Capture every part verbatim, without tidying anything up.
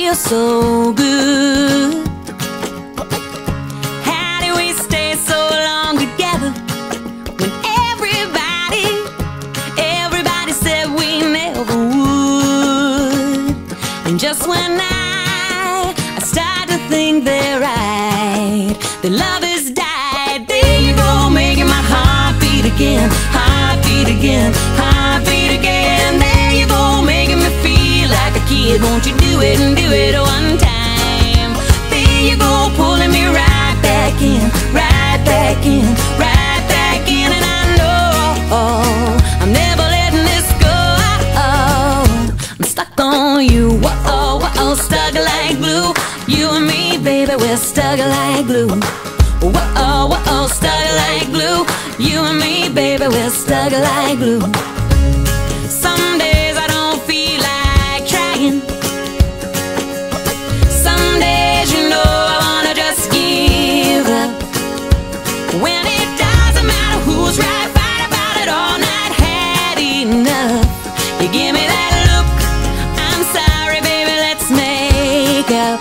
feel so good. How do we stay so long together when everybody, everybody said we never would? And just when I, I start to think they're right, the love has died. There you go, making my heart beat again, heart beat again, heart beat again. There you go, making me feel like a kid. Won't you do it and do it one time? There you go, pulling me right back in, right back in, right back in. And I know I'm never letting this go. I'm stuck on you, whoa, whoa, stuck like glue. You and me, baby, we're stuck like glue. Whoa, whoa, stuck like glue. You and me, baby, we're stuck like glue. Some days I don't feel like trying. Some days, you know, I wanna just give up. When it doesn't matter who's right, fight about it all night, had enough. You give me that look, I'm sorry, baby, let's make up.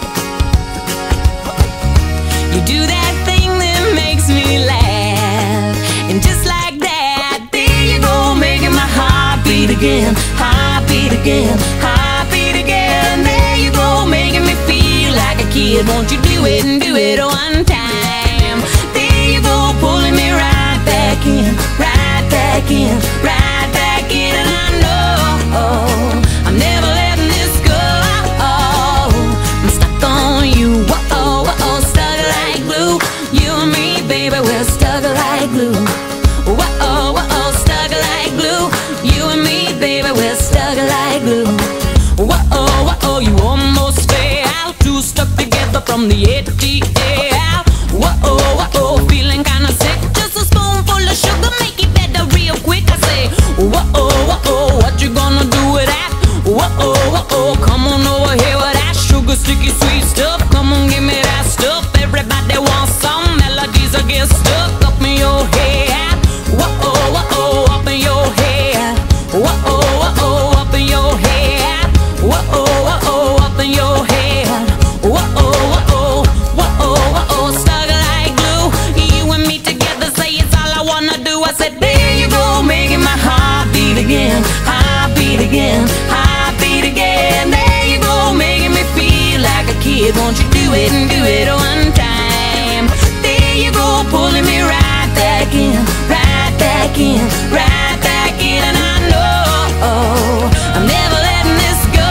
You do that thing that makes me laugh, and just like that, there you go, making my heart beat again, heart beat again, heart beat again. There you go, making me feel like a kid. Won't you do it and do it one time? There you go, pulling me right back in, right back in, right back in. And I know I'm never letting this go. I'm stuck on you, whoa, whoa, stuck like glue. You and me, baby, we're stuck like glue. Whoa, whoa, stuck like glue. You and me, baby, we're stuck like glue. Whoa, whoa, you almost fell, two stuck together from the A T L. Whoa, whoa, feeling kinda sick. Just a spoonful of sugar, make it better real quick. I say, whoa, whoa, what you gonna do with that? Whoa, whoa, come on over here with that sugar, sticky, sweet stuff. Come on, give me that stuff. Everybody wants some melodies that get stuck up in your head. Whoa, whoa, up in your head. Whoa, whoa, up in your head. Whoa, whoa, up in your head. Whoa, whoa, whoa, whoa, stuck like glue. You and me together, say it's all I wanna do. I said, there you go, making my heart beat again, heart beat again, heart beat again. There you go, making me feel like a kid. Won't you do it and do it one time? There you go, pulling me right back in, right back in, right back in. And I know I'm never letting this go.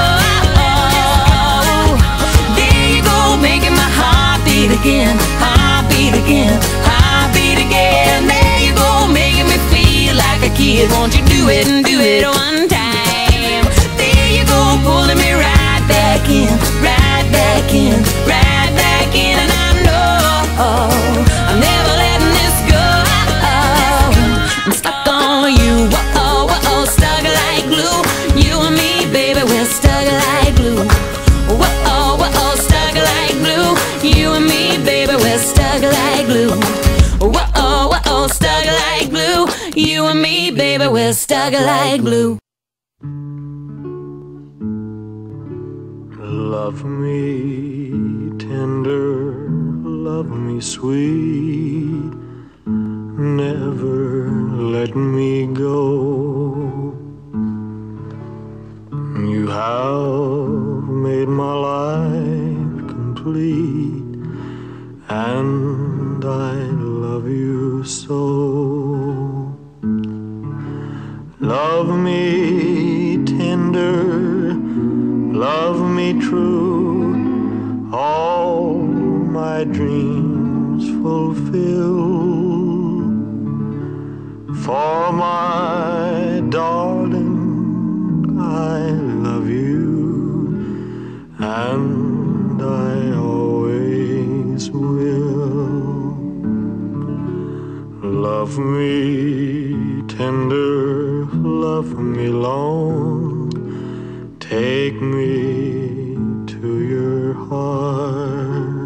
There you go, making my heart beat again, heart beat again, heart beat again. There you go, making me feel like a kid. Won't you do it and do it one time? There you go, pulling me right back in, right back in, right back in. And I know I'm never letting this go. I'm stuck on you, whoa, whoa, stuck like glue. You and me, baby, we're stuck like glue. Whoa, whoa, stuck like glue. You and me, baby, we're stuck like glue. Whoa, whoa, stuck like glue. You and me, baby, we're stuck like glue. Love me tender, love me sweet, never let me go. You have made my life complete, and I love you so. Love me tender, love me true, all my dreams fulfill. For my darling, I love you, and I always will. Love me tender, love me long, take me to your heart,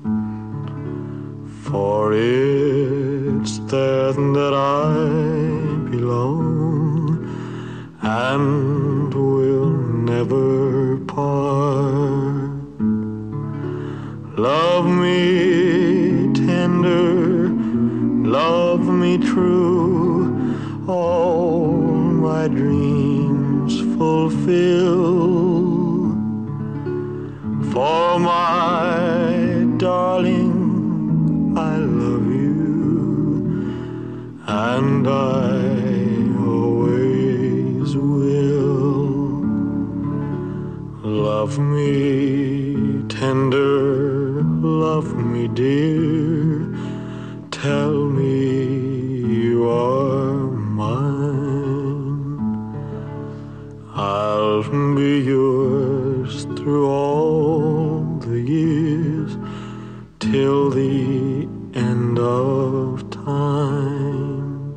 for it's there that I belong, and will never part. Love me tender, love me true, all my dreams fulfill. For my darling, I love you, and I always will. Love me tender, love me dear, tell me you are mine. I'll be yours through all the years, till the end of time.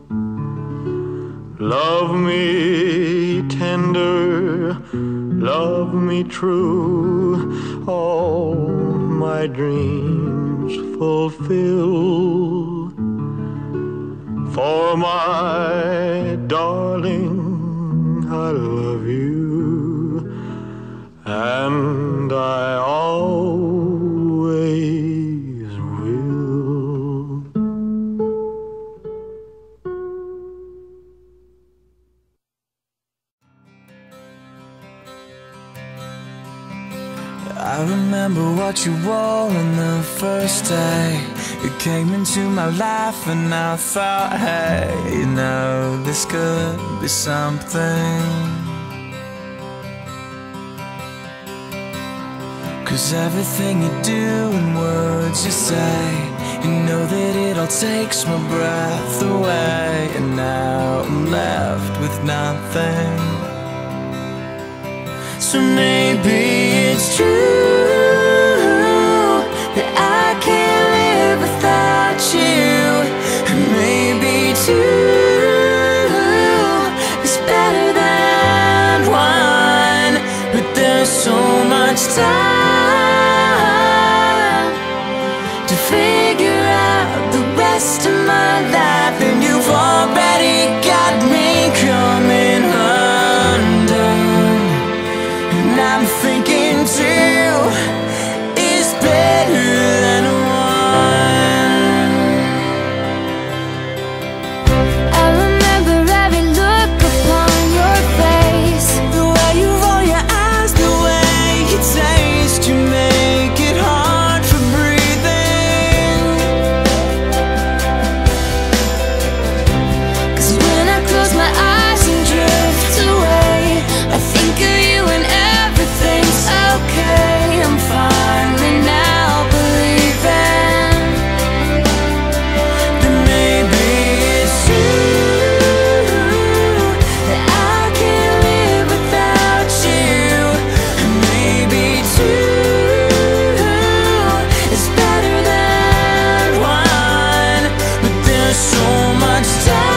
Love me tender, love me true, all my dreams fulfill. For my darling, I love you, and I always will. I remember what you wore on the first day you came into my life, and I thought, hey, you know, this could be something. 'Cause everything you do and words you say, you know that it all takes my breath away. And now I'm left with nothing. So maybe it's true that I can't live without you. And maybe two is better than one. But there's so much time to figure out the rest of my life, and you've already got me coming undone. And I'm thinking two is better than one. I remember every look upon your face, The way you roll your eyes, the way you taste, you make it hard for breathing. 'cause when I close my eyes and drift away, I think of you and everything's okay. I'm finally now believing Then maybe it's true that I can't live without you. And maybe two It's better than one. But there's so much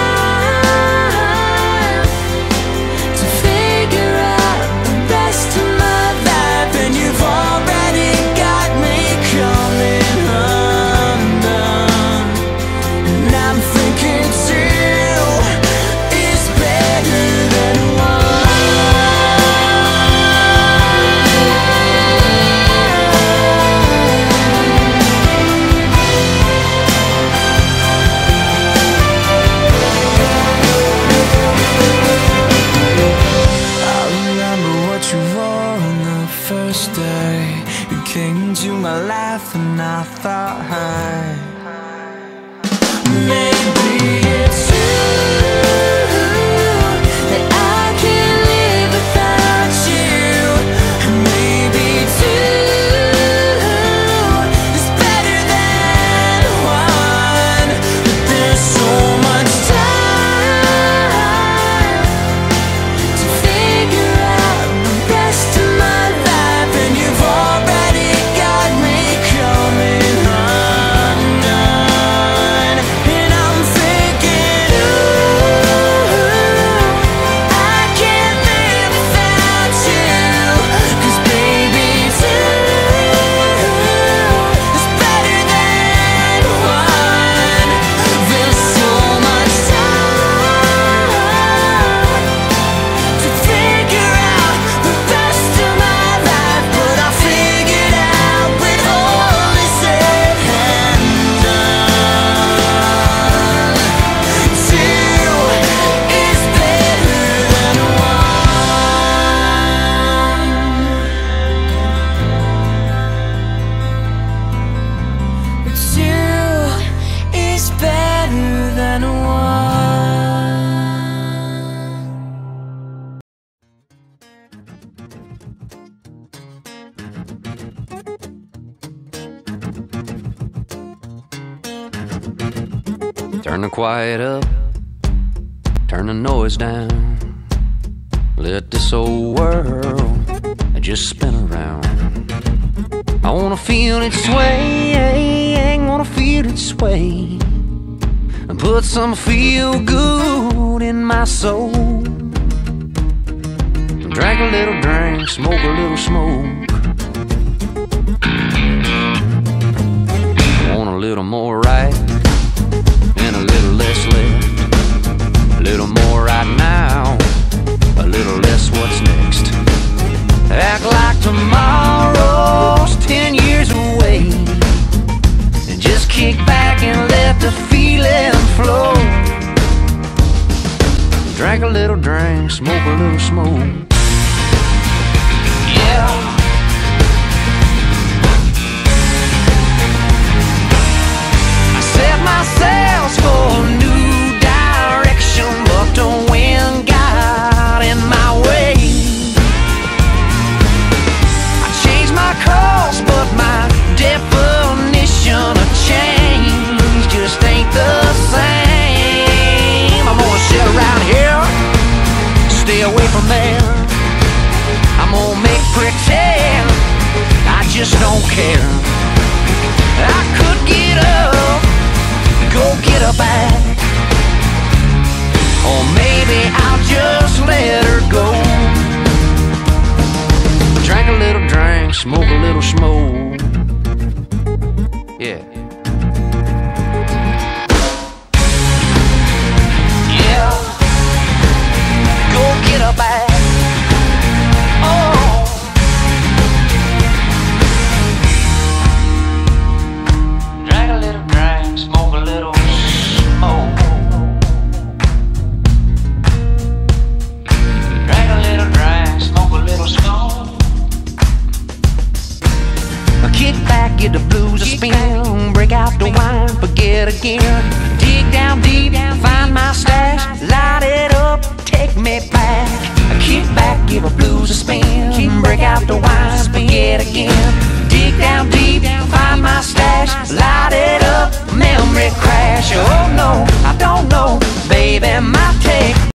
time to figure out the rest of my life, and you've already got me coming undone. And I'm thinking two is better than I remember what you wore on the first day you came into my life, and I thought, hey, maybe it's true that I can't live without you. and maybe two It's better than one. But there's so much time to figure out the rest of my life, and you've already got me coming undone. And I'm thinking Turn the quiet up, turn the noise down. Let this old world just spin around. I wanna feel it sway, wanna feel it sway, and put some feel good in my soul. Drink a little drink, smoke a little smoke. Want a little more right and a little less left. A little more right now, a little less what's next. Act like tomorrow's ten years away, and just kick back and let the feeling flow. Drink a little drink, smoke a little smoke. Yeah. I set my sails for a new direction, but the wind got in my way. I changed my course, but my definition of change just ain't the same. I'm gonna sit around here, stay away from there. I'm gonna make pretend I just don't care. I could get up, go get her back, or maybe I'll just let her go. Drink a little drink, smoke a little smoke. Yeah. Yeah. Go get her back. Get the blues a spin, break out the wine, forget again. Dig down deep, find my stash, light it up, take me back. Kick back, give the blues a spin, break out the wine, forget